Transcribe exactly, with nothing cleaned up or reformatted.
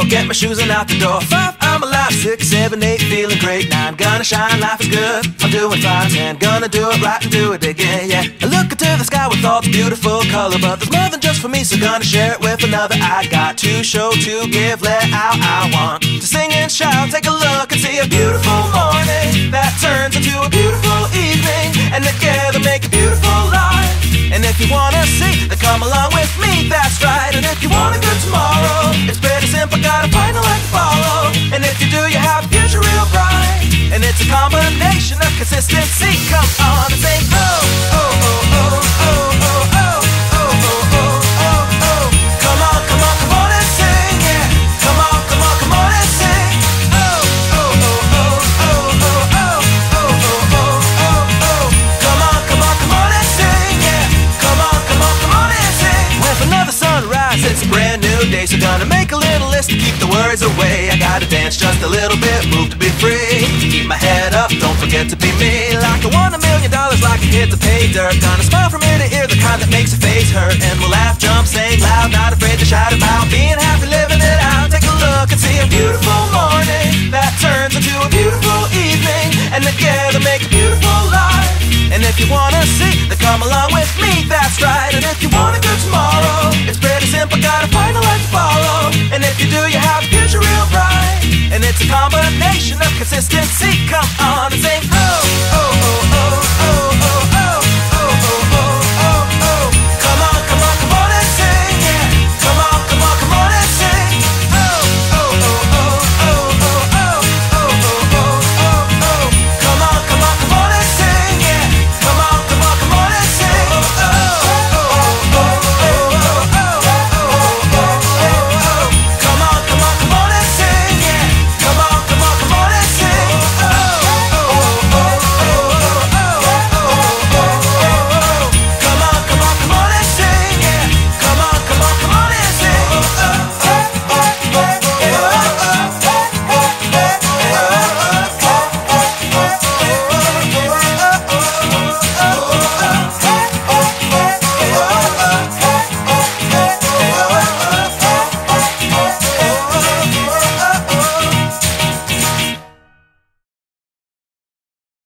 get my shoes and out the door. Five, I'm alive. Six, seven, eight, feeling great. Nine, gonna shine, life is good. I'm doing fine. Ten, gonna do it right and do it again, yeah. I look into the sky with all its beautiful color, but there's more than just for me, so gonna share it with another. I got to show, to give, let out. I want to sing and shout. Take a look and see a beautiful morning that turns into a beautiful evening, and together make a beautiful life. And if you wanna see, then come along with me, that's right. And if you want a good tomorrow, it's pretty simple, got a final light to follow. And if you do, you have a future real bright. And it's a combination of consistency. Come on and say, oh, oh, oh, oh, oh, oh, oh, oh, oh, oh, oh, oh. Come on, come on, come on and sing, yeah. Come on, come on, come on and sing. Oh, oh, oh, oh, oh, oh, oh, oh, oh, oh, oh, oh. Come on, come on, come on and sing, yeah. Come on, come on, come on and sing. With another sunrise, it's a brand new day, so gonna make a little list to keep the worries away. I gotta dance just a little bit, move to be free. Keep my head up, don't forget to be me. Like I won a million dollars, like I hit the pay dirt. Gonna smile from ear to ear, the kind that makes your face hurt. And we'll laugh, jump, sing loud, not afraid to shout about being happy, living it out. Take a look and see a beautiful morning that turns into a beautiful evening, and together make a beautiful life. And if you wanna see, then come along with me, that's right. And if you want a good tomorrow, it's pretty simple, got a final life to follow. And if you do, you have a future real bright. And it's a combination of consistency. Come on and say